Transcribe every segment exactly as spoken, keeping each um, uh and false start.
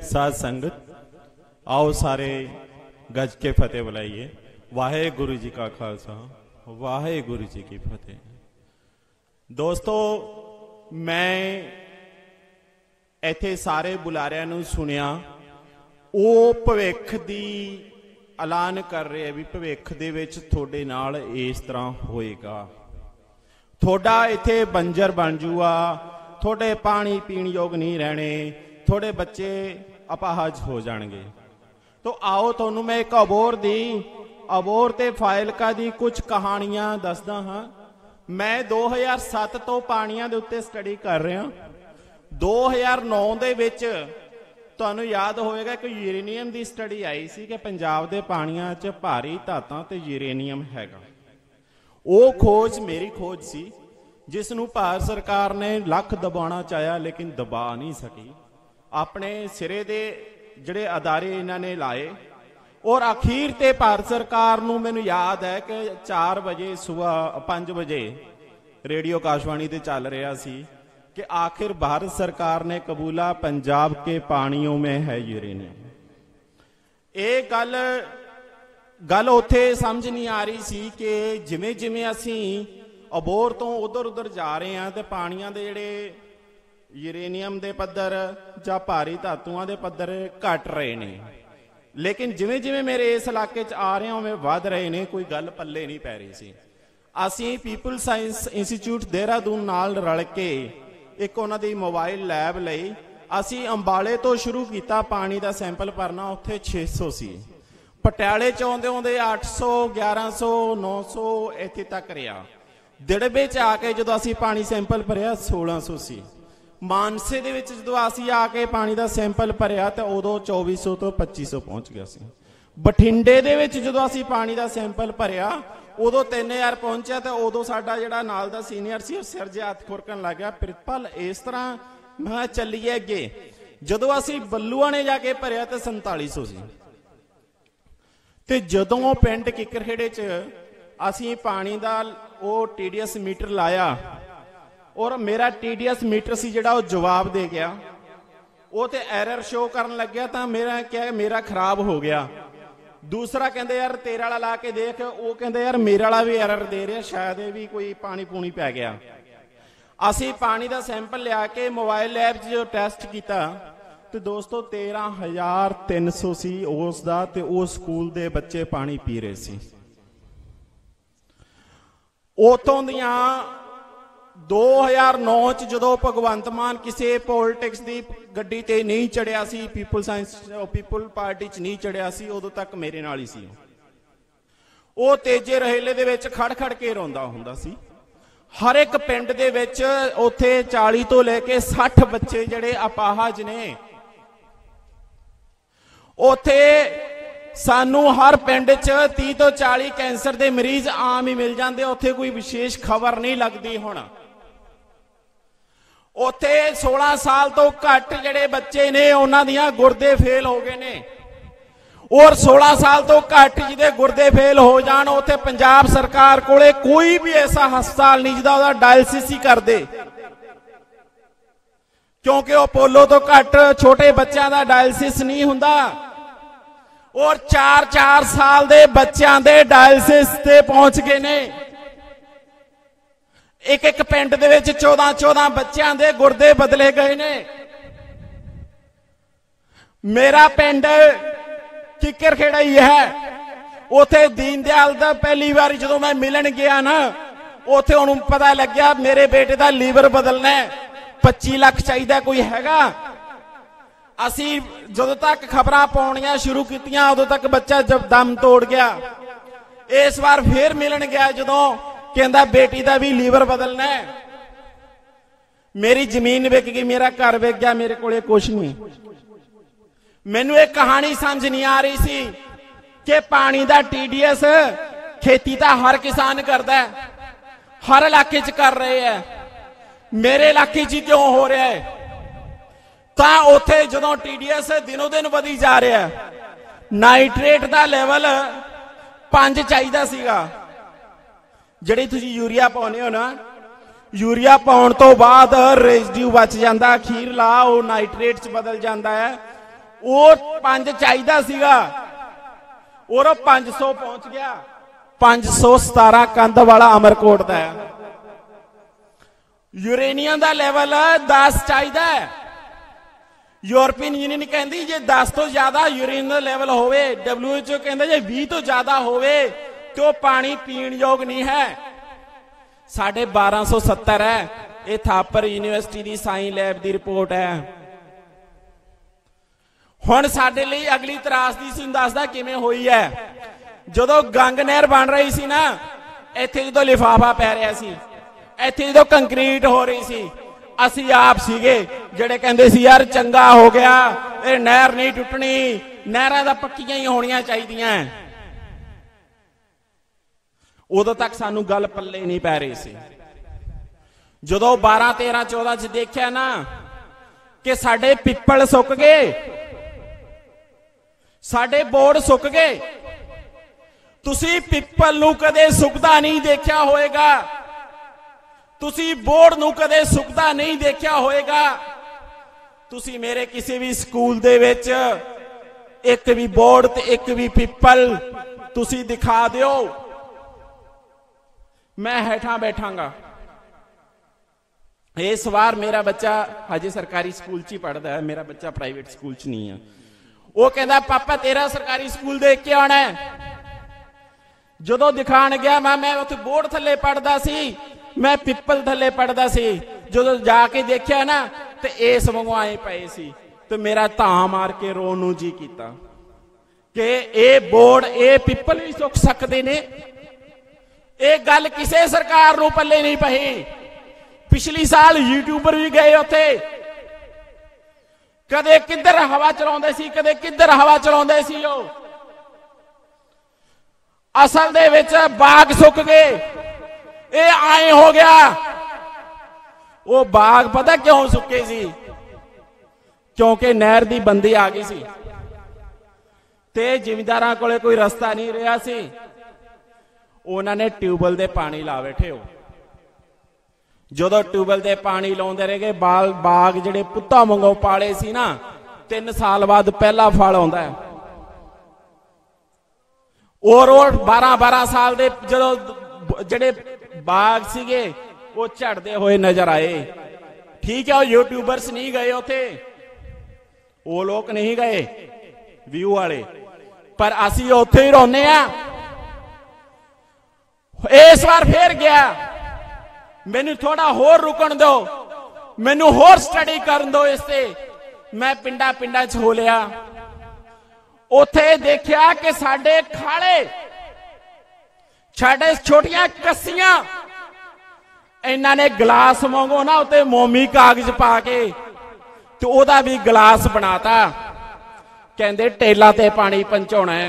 साध संगत, आओ सारे गज के फतेह बुलाइए। वाहे गुरु जी का खालसा, वाहे गुरु जी की फतेह। दोस्तों, मैं इत्थे सारे बुलारियां नूं सुनिया, वो भविख दी ऐलान कर रहे भी भविख दे विच तुहाडे नाल इस तरह होएगा, थोड़ा इत्थे बंजर बन जूगा, थोड़े पानी पीण योग नहीं रहने, थोड़े बच्चे अपाहज हो जाएंगे। तो आओ तुहानूं मैं एक अबोर दी अबोर ते फाइलका दी कुछ कहानियां दसदा हाँ। मैं दो हज़ार सत्त तो पानियां दे उत्ते स्टडी कर रहा। दो हज़ार नौ दे विच तुहानूं याद होएगा कि यूरेनियम की स्टडी आई सी कि पंजाब दे पानियां च भारी धातां ते यूरेनियम हैगा। वो खोज मेरी खोज सी जिसनूं भारत सरकार ने लख दबाना चाहया लेकिन दबा नहीं सकी। अपने सिरे दे जिहड़े अदारे इन्हां ने लाए और अखीर ते भारत सरकार नूं मैनूं याद है कि चार बजे सुबह पांच बजे रेडियो आकाशवाणी ते चल रहा सी कि आखिर भारत सरकार ने कबूला पंजाब के पानियों में है यूरेनियम। ये गल गल उत्थे समझ नहीं आ रही सी कि जिमें जिमें असी अबोर तो उधर उधर जा रहे हैं तो पानियां दे जिहड़े यूरेनियम दे पद्धर जां भारी धातुआं दे पद्धर घट रहे ने, लेकिन जिमें जिमें मेरे इस इलाके च आ रहे हैं उवें वध रहे ने, कोई गल पल्ले नहीं पै रही सी। असी पीपल साइंस इंस्टीट्यूट देहरादून नाल रल के एक उन्हां दी मोबाइल लैब लई असी अंबाले तो शुरू किया पानी का सैंपल भरना, उत्थे छे सौ सी। पटियाले च आउंदे आउंदे अठ सौ ग्यारह सौ नौ सौ इत्थे तक रहा। दिड़बे च आके जो असी पानी सैंपल भरिया सोलह सौ सी। मानसे दे विच जदों असी आके पानी का सैंपल भरिया तो उदों चौबीस सौ तो पच्ची सौ पहुंच गया सी। बठिंडे दे विच जदों असी पानी का सैंपल भरिया उदों तीन हज़ार पहुंचा तो उदों साडा जिहड़ा नाल दा सीनियर सी सिर जे हत्थ खुरकन लग गया। प्रिंसिपल इस तरह मैं चलीए अगे। जदों असी बल्लूआ ने जाके भरिया तो संताली सौ सी। ते जदों पिंड किकरखेड़े च असी पानी का वो टी डी एस मीटर लाया और मेरा टी डी एस मीटर सी जिहड़ा वो जवाब दे गया, वो तो एरर शो करन लग गया। तो मेरा क्या मेरा खराब हो गया। दूसरा कहते यार तेरा वाला ला के देख, वो कहते यार मेरा वाला भी एरर दे रहा, शायद ये भी कोई पानी पूनी पै गया। असी पानी का सैंपल लिया के मोबाइल लैब जो टैसट किया तो दोस्तों तेरह हज़ार तीन सौ सी उस दा ते उस स्कूल दे बच्चे पानी पी रहे सी। उतों दियां दो हज़ार नौ च जो भगवंत मान किसी पॉलिटिक्स की गड्डी ते नहीं चढ़िया सी, पीपल साइंस पीपल पार्टी च नहीं चढ़िया सी, उदों तक मेरे नाल ही सी। वो तेजे रहेले दे विच खड़ खड़ के रोंदा हुंदा सी। हर एक पिंड दे विच उत्थे चालीस तो लेके साठ बच्चे जिहड़े अपाहज ने। उत्थे सानू हर पिंड च तीस तो चालीस कैंसर के मरीज आम ही मिल जाते, उत्थे कोई विशेष खबर नहीं लगती। हुण उत्थे सोलह साल तो घट जिहड़े बच्चे ने उन्हां दियां गुर्दे फेल हो गए ने, और सोलह साल तो घट जिहदे गुर्दे फेल हो जाण उत्थे पंजाब सरकार कोले कोई भी ऐसा हस्पताल नहीं जिहदा उहदा डायलिसिस ही कर दे, क्योंकि अपोलो तो घट छोटे बच्चों का डायलिसिस नहीं हुंदा। और चार चार साल दे बच्चों दे डायलिसिस ते पहुंच गए ने। एक एक पिंड दे विच चौदह चौदह बच्चों दे गुर्दे बदले गए ने। मेरा पिंड किकरखेड़ा ही है। उथे दीन दयाल दा पहली बार जो मैं मिलन गया ना, उथे उन्होंने पता लग गया मेरे बेटे का लीवर बदलना है, पच्ची लाख चाहिए कोई हैगा। असी जो तक खबरां पाउणियां शुरू कीतियां उदों तक बच्चा जब दम तोड़ गया। इस बार फिर मिलन गया जदों कहंदा बेटी का भी लीवर बदलना है। मेरी जमीन विक गई, मेरा घर विक गया, मेरे कोले कुछ नहीं। मैनू एक कहानी समझ नहीं आ रही सी कि पानी का टी डी एस खेती तो हर किसान करता है, हर इलाके च कर रहे हैं, मेरे इलाके च क्यों हो रहा है? ਤਾਂ ਉੱਥੇ ਜਦੋਂ ਟੀ ਡੀ ਐਸ ਦਿਨੋਂ ਦਿਨ ਵਧੀ ਜਾ ਰਿਹਾ, ਨਾਈਟ੍ਰੇਟ ਦਾ ਲੈਵਲ ਪੰਜ ਚਾਹੀਦਾ ਸੀਗਾ। ਜਿਹੜੀ ਤੁਸੀਂ ਯੂਰੀਆ ਪਾਉਂਦੇ ਹੋ ਨਾ, ਯੂਰੀਆ ਪਾਉਣ ਤੋਂ ਬਾਅਦ ਰੈਜ਼ਿਡਿਊ ਬਚ ਜਾਂਦਾ, ਅਖੀਰਲਾ ਉਹ ਨਾਈਟ੍ਰੇਟ ਚ ਬਦਲ ਜਾਂਦਾ ਹੈ। ਉਹ ਪੰਜ ਚਾਹੀਦਾ ਸੀਗਾ ਔਰ ਉਹ ਪੰਜ ਸੌ ਪਹੁੰਚ ਗਿਆ। ਪੰਜ ਸੌ ਸਤਾਰਾਂ ਕੰਧ ਵਾਲਾ ਅਮਰਕੋਟ ਦਾ ਹੈ। ਯੂਰੇਨੀਅਮ ਦਾ ਲੈਵਲ ਦਸ ਚਾਹੀਦਾ ਹੈ। यूरोपीयन यूनियन कहती जे दस तो ज्यादा यूरेनियम का लैवल होवे, डब्ल्यू एच ओ कहता जे बीस तो ज्यादा होवे तो पानी पीण योग नहीं है। साढ़े बारह सौ सत्तर है। ये थापर यूनिवर्सिटी की साइंस लैब की रिपोर्ट है। हुण साडे लई अगली त्रासदी सी दसदा किवें होई है। जदों गंग नहर बन रही सी ना, इत्थे जदों लिफाफा पै रहा सी, इत्थे जदों कंक्रीट हो रही सी, असी आप सीगे जेड़े कहंदे सी यार चंगा हो गया, ये नहर नहीं टुटनी, नहरां तां पक्कियां ही होणियां चाहीदियां। उदों तक सानू गल पल्ले नहीं पै रही सी। जदों बारह तेरह चौदह च देखिया ना कि साडे पिप्पल सुक गए, साडे बोर्ड सुक गए। तुसी पिप्पल नूं कदे सुकदा नहीं देखिया होएगा, तुसी बोर्ड नूं कदे सुकदा नहीं देखिया होएगा। तुसी मेरे किसी भी स्कूल दे विच एक भी बोर्ड ते एक भी पिप्पल तुसी दिखा दिओ, मैं हेठां बैठांगा। इस बार मेरा बच्चा हजे सरकारी स्कूल च ही पढ़दा है, मेरा बच्चा प्राइवेट स्कूल च नहीं है। वो कहता पापा तेरा सरकारी स्कूल देख के आना है। जदों दिखाण गया मैं मैं उत्थे बोर्ड थल्ले पढ़दा सी, मैं पिप्पल थल्ले पढ़दा सी। जो जाके देखिया ना तो इस वांगू आए पए सी, तो मेरा धां मार के रोण नूं जी कीता कि ये बोर्ड ये पिप्पल भी सुक सकते ने। ये गल किसी सरकार नूं पल्ले नहीं पई। पिछली साल यूट्यूबर भी गए उत्थे, कदे किधर हवा चलाउंदे सी, कदे किधर हवा चलाउंदे सी। ओ असल दे विच बाग सुक गए, ये आए हो गया। वो बाग पता क्यों सुके सी? क्योंकि नहर दी बंदी आ गई सी ते जिमींदारां कोले कोई रस्ता नहीं रहा सी। उन्होंने ट्यूबवेल दे पानी ला बैठे हो। जदों ट्यूबवेल दे पानी लाउंदे रह गए, बाल बाग जिहड़े पुत्तां वांगू पाले सी ना, तीन साल बाद पहला फल आउंदा है। और बारह बारह साल दे जदों जिहड़े बाग सीगे वो झड़ते हुए नजर आए। ठीक है, वो यूट्यूबर्स नहीं गए उथे, वो लोग नहीं गए व्यू वाले, पर असी उथे ही रोने आ। इस बार फिर गया, मैनू थोड़ा होर रुकन दो, मैनू होर स्टडी करन दो इससे। मैं पिंडा पिंडा च हो लिया, उथे देखिया कि साडे खाले साडे छोटियां कस्सियां इन्हां ने गिलास वांगू ना उते मोमी कागज पा के तो ओदा भी गिलास बनाता। कहंदे टेला ते पानी पहुंचाउणा है।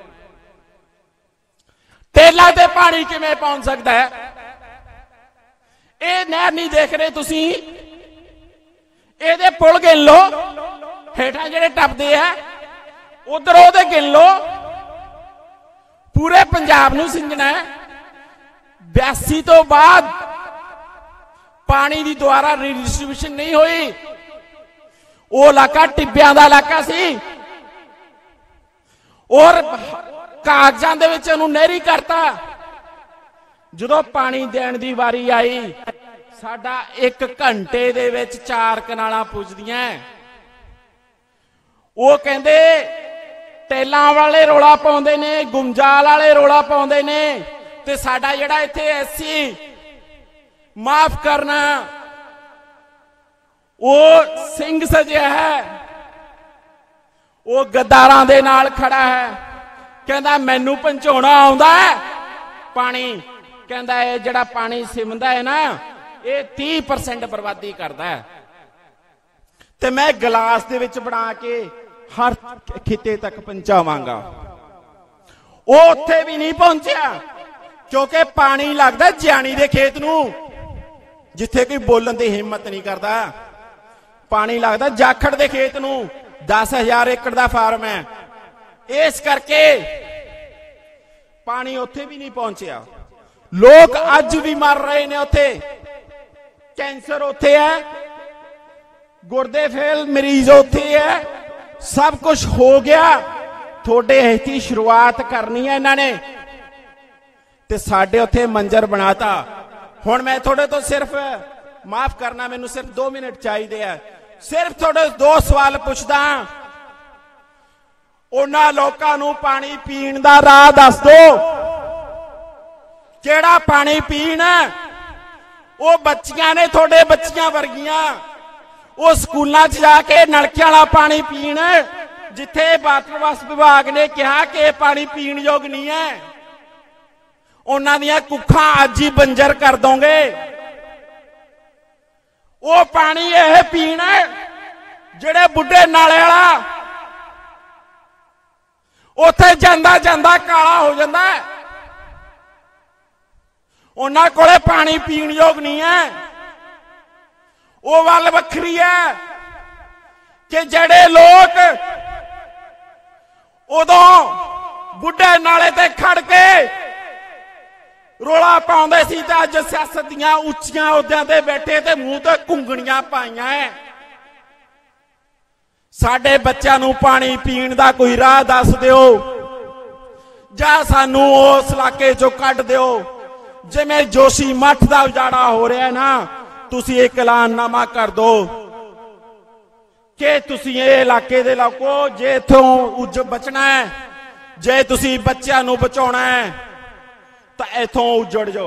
टेला ते पानी किवें पहुंच सकदा है? ये नहर नहीं देख रहे तुसी? इहदे पुल गिन लो, हेठां जिहड़े टपदे है उधर ओहदे गिन लो। पूरे पंजाब नूं सिंजना है। बयासी तो बाद पानी की दोबारा रिडिस्ट्रीब्यूशन नहीं हुई। वो इलाका टिब्बियां दा इलाका सी और कागजां दे विच उहनूं नहरी करता। जदों पानी देण दी वारी आई, साडा एक घंटे दे विच चार कनालां पुजदियां। वो कहंदे टेलां वाले रोला पाउंदे ने, गुंजाल वाले रोला पाउंदे ने, ते साडा जिहड़ा इत्थे एसी माफ करना वो सिंह सजिया है, वो गद्दारां दे नाल खड़ा है। कहंदा मैनू पहुंचाउणा आउंदा है पानी। कहंदा ये जिहड़ा पानी सिमदा है ना, ये तीह परसेंट बर्बादी करदा है। ते मैं गिलास दे विच बना के हर खिते तक पहुंचावांगा। वो उत्थे भी नहीं पहुंचा, क्योंकि पानी लगदा जियाणी दे खेत नूं, जिथे कोई बोलन की हिम्मत नहीं करता। पानी लगता जाखड़ दे खेत नूं। दस हजार एकड़ का फार्म है, इस करके पानी उत्थे भी नहीं पहुंचया। लोग अज भी मर रहे ने उत्थे। कैंसर उत्थे है, गुर्दे फेल मरीज उत्थे है, सब कुछ हो गया, थोड़े इत्थी शुरुआत करनी है इन्होंने ते साडे उत्थे मंजर बनाता। हुण मैं थोड़े तो सिर्फ माफ करना, मैनू सिर्फ दो मिनट चाहिए है, सिर्फ थोड़े दो सवाल पुछदा। उन्हां लोकां नूं पानी पीण दा राह दस दो, किहड़ा पानी पीण? वो बच्चियां ने थोड़े बच्चियां वर्गियां, वो स्कूलों च जाके नलके वाला पानी पीण, जिथे वाटर वर्क्स विभाग ने कहा कि पानी पीण योग नहीं है। उन्हां दियां कुखां अज ही बंजर कर दोगे। वो पानी यह पीना जेड़े बुढ़े नाले वाला उथे जांदा जांदा काला हो जाता है, उन्हां कोले पानी पीण योग नहीं है। वो गल वखरी है कि जेड़े लोग उदों बुढ़े नाले ते खड़ के रोला पाउंदे सी ते अज सियासत दीआं उच्चियां अहुदियां ते बैठे ते मूंह ते घुंगणियां पाईआं है। साडे बच्चों नूं पानी पीण दा कोई राह दस दिओ, जां सानूं उस इलाके चों कढ दिओ। जिवें जोशी मठ दा उजाड़ा हो रहा है ना, तुसीं एक ऐलाननामा कर दो कि तुसीं इह इलाके दे लोको जे इत्थों उज बचना है, जे तुसीं बच्चों नूं बचाउणा है तो इथों उजड़ जाओ।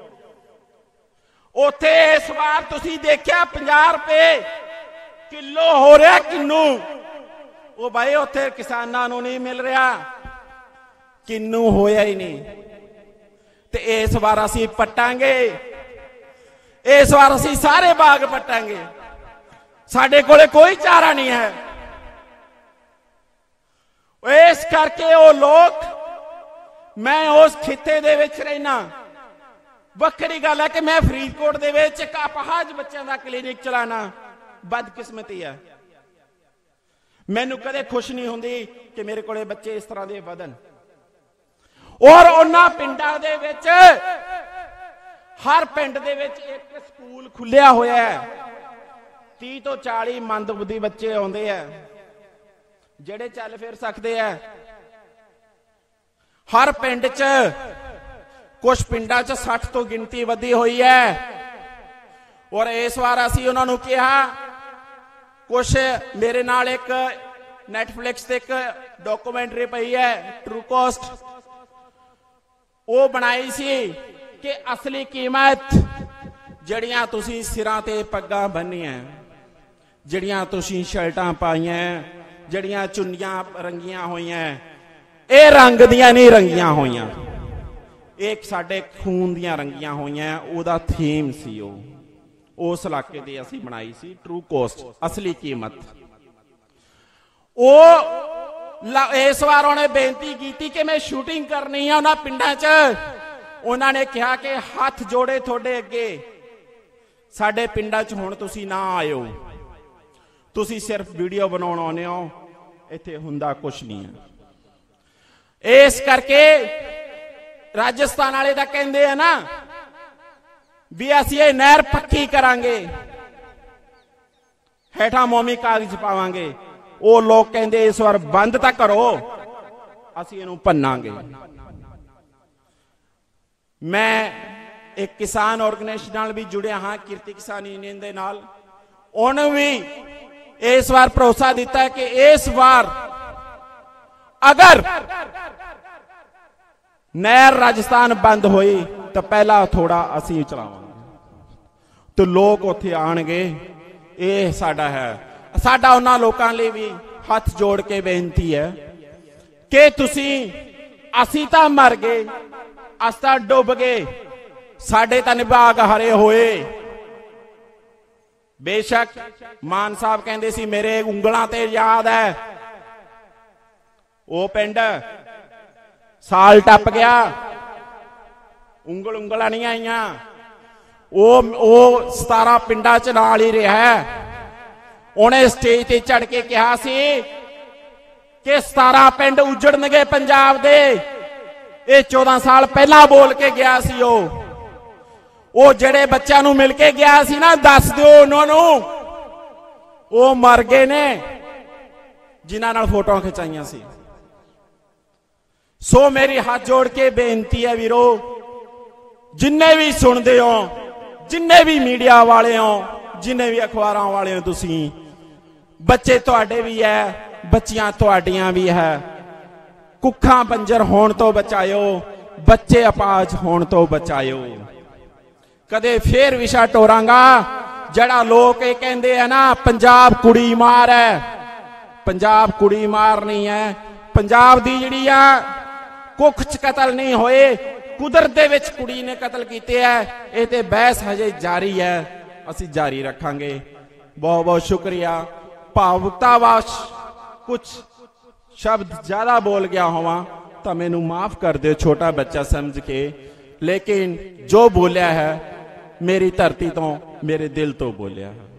उथे इस बार तुसीं देखिया पचास रुपए किलो हो रहा किन्नू, वो भाई उथे किसानां नूं नहीं मिल रहा, किन्नू होया ही नहीं। ते इस बार असीं पट्टांगे, इस बार असीं सारे बाग पट्टांगे, साडे कोले कोई चारा नहीं है। इस करके वो लोग, मैं उस खिते दे विच रहना, वखरी गल है कि मैं फरीदकोट दे विच एक अपाहज बच्चों का क्लीनिक चलाना, बदकिस्मती है। मैनू कदे खुश नहीं हुंदी कि मेरे कोले बच्चे इस तरह के वधन। और उन्हां पिंडां दे विच हर पिंड दे विच एक स्कूल खुलिया होया है, तीह तो चाली मंदबुद्धि बच्चे आउंदे है जेड़े चल फिर सकते हैं। हर पिंड च कुछ पिंडां च साठ तो गिनती वधी हुई है। और इस बार असीं उन्हां नूं कहा, कुछ मेरे नाल एक नैटफ्लिक्स ते एक डॉक्यूमेंटरी पई है ट्रू कॉस्ट, वो बनाई सी कि असली कीमत जड़ियां तुसीं सिरां ते पग्गां बन्नियां, जड़ियां तुसीं शर्टां पाईयां, जड़ियां चुन्नियां रंगियां होईयां, ये रंग दियां नहीं रंगियां होईयां, एक साडे खून दियां रंगियां होईयां। ओदा थीम सी ओ उस इलाके दी असीं बनाई सी ट्रू कॉस्ट, असली कीमत। ओ इस बार उन्हें बेनती की कि मैं शूटिंग करनी है उन्हां पिंडां च। उन्होंने कहा कि हाथ जोड़े थोड़े अगे, साडे पिंडां च हुण तुसीं ना आयो, तुसीं सिर्फ वीडियो बनाउण आउंदे हो, इत्थे हुंदा कुछ नहीं है। इस करके राजस्थान वाले तां कहंदे आ ना भी असीं ये नहर पक्की करांगे, हेठा मोमी कागज पावांगे। वो लोग कहंदे इस बार बंद तां करो, असीं इहनूं भन्नांगे। मैं एक किसान ऑर्गेनाइजेशन नाल भी जुड़िया हाँ, किरती किसान यूनियन दे नाल। उन्होंने भी इस बार भरोसा दिता है कि इस बार अगर नहर राजस्थान बंद हुई तो पहला थोड़ा असीं चलावांगे, तो लोग उत्थे आणगे। ये साडा है, साडा उन्हां लोकां लई भी हथ जोड़ के बेनती है कि तुसीं, असीं तां मर गए, अस तां डुब गए, साडे तां निभाग हरे होए। बेशक मान साहब कहंदे सी मेरे उंगलां ते याद है, वो पिंड साल टप गया, उंगल उंगलां नहीं आईयां। वो वो सतारा पिंडां च नाल ही रहा है। उन्हें स्टेज ते चढ़ के कहा सी कि सतारा पिंड उजड़नगे पंजाब दे। ये चौदह साल पहला बोल के गया सी। ओ वो जेड़े बच्चों नूं मिल के गया सी ना, दस दिओ उन्होंने, वो मर गए ने। ਜਿਨ੍ਹਾਂ ਨਾਲ ਫੋਟੋਆਂ ਖਿਚਾਈਆਂ ਸੀ। ਸੋ ਮੇਰੀ ਹੱਥ ਜੋੜ ਕੇ ਬੇਨਤੀ ਹੈ ਵੀਰੋ, ਜਿੰਨੇ ਵੀ ਸੁਣਦੇ ਹੋ, ਜਿੰਨੇ ਵੀ ਮੀਡੀਆ ਵਾਲੇ ਹੋ, ਜਿੰਨੇ ਵੀ ਅਖਬਾਰਾਂ ਵਾਲੇ ਹੋ, ਤੁਸੀਂ ਬੱਚੇ ਤੁਹਾਡੇ ਵੀ ਹੈ, ਬੱਚੀਆਂ ਤੁਹਾਡੀਆਂ ਵੀ ਹੈ। ਕੁੱਖਾਂ ਬੰਜਰ ਹੋਣ ਤੋਂ ਬਚਾਇਓ, ਬੱਚੇ ਅਪਾਹਜ ਹੋਣ ਤੋਂ ਬਚਾਇਓ। ਕਦੇ ਫੇਰ ਵਿਸ਼ਾ ਟੋਰਾਂਗਾ ਜਿਹੜਾ ਲੋਕ ਇਹ ਕਹਿੰਦੇ ਆ ਨਾ ਪੰਜਾਬ ਕੁੜੀ ਮਾਰ ਹੈ। ਪੰਜਾਬ ਕੁੜੀ ਮਾਰ ਨਹੀਂ ਹੈ। ਪੰਜਾਬ ਦੀ ਜਿਹੜੀ ਆ ਕੁੱਖ ਚ ਕਤਲ ਨਹੀਂ ਹੋਏ, ਕੁਦਰਤ ਦੇ ਵਿੱਚ ਕੁੜੀ ਨੇ ਕਤਲ ਕੀਤੇ ਹੈ। ਇਹ ਤੇ ਬਹਿਸ ਹਜੇ ਜਾਰੀ ਹੈ, ਅਸੀਂ ਜਾਰੀ ਰੱਖਾਂਗੇ। ਬਹੁਤ ਬਹੁਤ ਸ਼ੁਕਰੀਆ। ਭਾਵੁਕਤਾਵਸ਼ ਕੁਝ ਸ਼ਬਦ ਜ਼ਿਆਦਾ ਬੋਲ ਗਿਆ ਹੋਵਾਂ ਤਾਂ ਮੈਨੂੰ ਮਾਫ ਕਰ ਦਿਓ, ਛੋਟਾ ਬੱਚਾ ਸਮਝ ਕੇ। ਲੇਕਿਨ ਜੋ ਬੋਲਿਆ ਹੈ ਮੇਰੀ ਧਰਤੀ ਤੋਂ, ਮੇਰੇ ਦਿਲ ਤੋਂ ਬੋਲਿਆ ਹੈ।